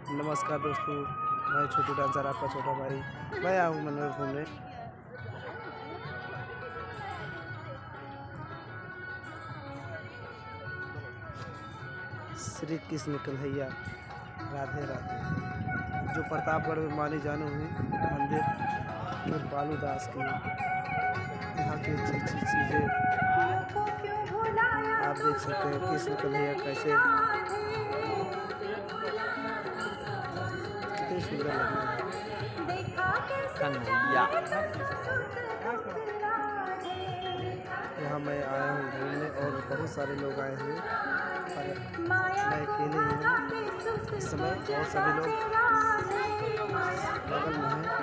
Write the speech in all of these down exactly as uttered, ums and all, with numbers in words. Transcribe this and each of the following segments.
नमस्कार दोस्तों, मैं छोटू डांसर आपका छोटा भाई। मैं आया हूँ मंदिर घूमने। श्री कृष्ण कन्हैया राधे राधे, जो प्रतापगढ़ में मानी जाने हुई मंदिर बालू दास की। यहाँ की अच्छी अच्छी चीज़ें आप देख सकते हैं। कृष्ण कन्हैया कैसे कितने सुंदर लग रहे हैं कन्हैया। यहाँ मैं आया हूँ घूमने और बहुत सारे लोग आए हैं, और मैं अकेले ही हूँ इस समय, और सभी लोग बगल में हैं।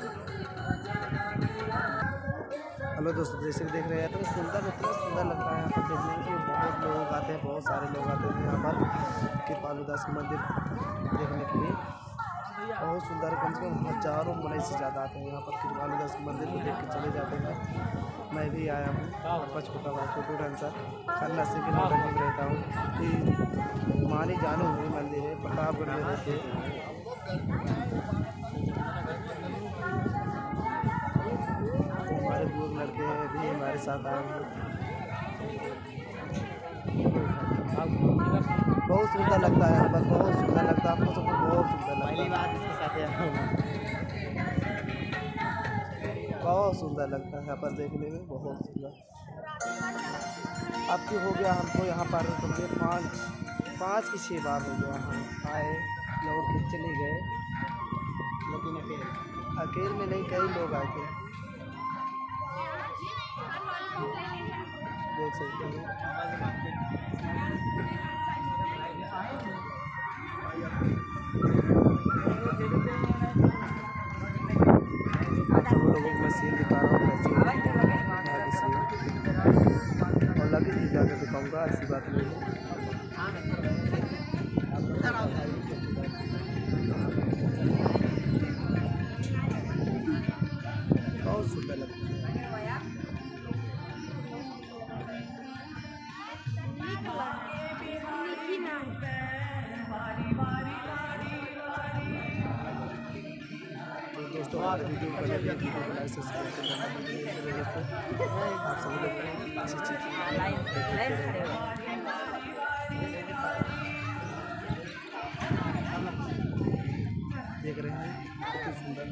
हेलो दोस्तों, जैसे देख रहे हैं तो सुंदर इतना सुंदर लग रहा है यहाँ पर देखने में कि बहुत लोग आते हैं, बहुत सारे लोग आते हैं यहाँ पर कृपालु दास मंदिर देखने के लिए। बहुत सुंदर, कम से कम हजारों मनुष्य से ज़्यादा आते हैं यहाँ पर कृपालु दास मंदिर को देख के चले जाते हैं। मैं भी आया हूँ, आपका छोटा भाई छोटू डांसर खन्ना से भी घूम रहता हूँ। कि मानी जाने हुए मंदिर है, प्रतापगढ़ में रहते हैं। हमारे बुजुर्ग लड़के हैं भी हमारे साथ आए हैं। बहुत सुंदर लगता है यहाँ पर, बहुत सुंदर लगता है, आपको सबको बहुत सुंदर लगता है। इसके साथ बहुत सुंदर लगता है यहाँ पर देखने में, बहुत सुंदर। अब क्यों हो गया हमको यहाँ पर करीब पाँच पाँच की छः बार हो गया हम आए, लौट के चले गए, लेकिन अकेले अकेले में नहीं, कई लोग आए थे, देख सकते हैं। आप सब लोगों को मैं सीन दिखा रहा हूँ कैसे और लगे ही जाकर दिखाऊँगा, ऐसी बात नहीं है। बहुत सुंदर लगता है। दोस्तों हमारे वीडियो को लगे वीडियो को लाइक सब्सक्राइब करना दोस्तों। आप सभी लोग अच्छी अच्छी देख रहे हैं, कितनी सुंदर।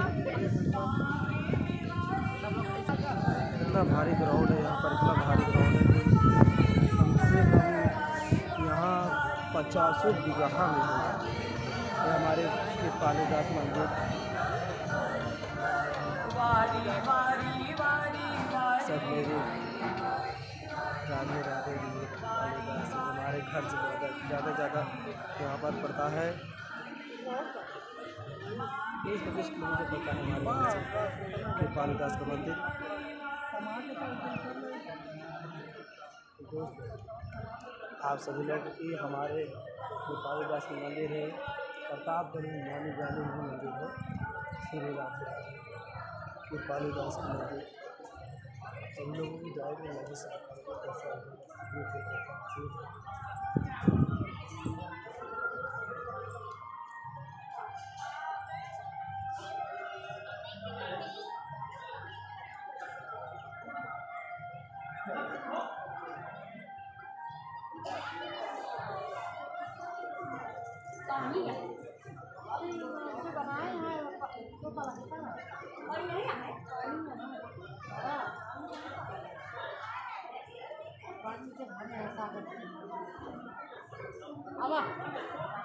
इतना भारी ग्राउंड है यहाँ पर, इतना भारी ग्राउंड है कि कम से कम यहाँ पचासों बीघा में है। ये हमारे कृपालु दास मंदिर सब मेरे राधे राधे कृपालु दास हमारे घर से ज़्यादा ज़्यादा यहाँ पर पड़ता है, बीस पच्चीस किलोमीटर पड़ता है हमारे यहाँ से कृपालु दास का मंदिर। आप सभी लोग की हमारे कृपालु दास का मंदिर है, प्रतापगढ़ में माने जाने हुए मंदिर है श्री राधे कृपालु दास का मंदिर। सभी लोगों को जाएगा लगे से बनाए हैं अब